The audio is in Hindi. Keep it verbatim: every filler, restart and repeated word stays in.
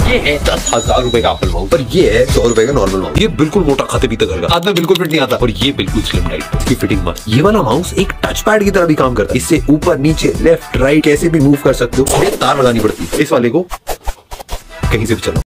ये है दस हजार रुपए का एप्पल माउस और ये है सौ रुपए का नॉर्मल माउस। ये बिल्कुल मोटा खाते पीते घर का, हाथ में बिल्कुल फिट नहीं आता। और ये बिल्कुल स्लिम टाइट, इसकी फिटिंग मस्त। ये वाला माउस एक टच पैड की तरह भी काम करता है। इससे ऊपर नीचे लेफ्ट राइट कैसे भी मूव कर सकते हो। तार लगानी पड़ती है, इस वाले को कहीं से भी चलो।